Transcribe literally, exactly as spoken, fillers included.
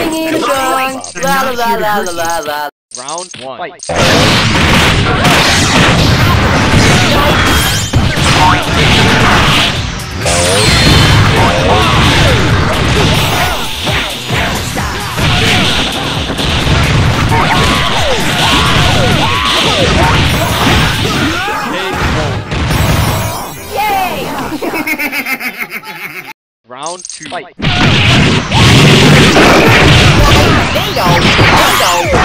singing a song. La la la la la la la. Round one. Fight. Yay! Round two. Fight. Bingo! Bingo!